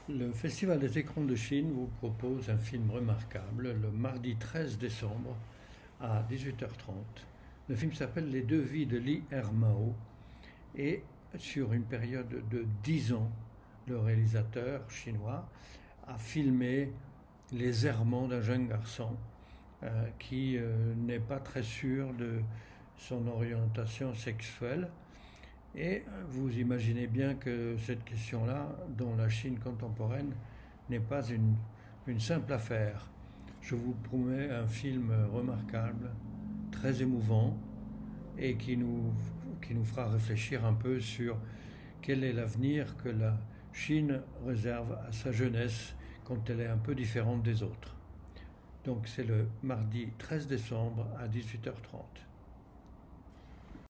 Le Festival des écrans de Chine vous propose un film remarquable le mardi 13 décembre à 18h30. Le film s'appelle Les deux vies de Li Hermao et sur une période de 10 ans, le réalisateur chinois a filmé les errements d'un jeune garçon qui n'est pas très sûr de son orientation sexuelle. Et vous imaginez bien que cette question-là, dans la Chine contemporaine, n'est pas une simple affaire. Je vous promets un film remarquable, très émouvant, et qui nous fera réfléchir un peu sur quel est l'avenir que la Chine réserve à sa jeunesse quand elle est un peu différente des autres. Donc c'est le mardi 13 décembre à 18h30.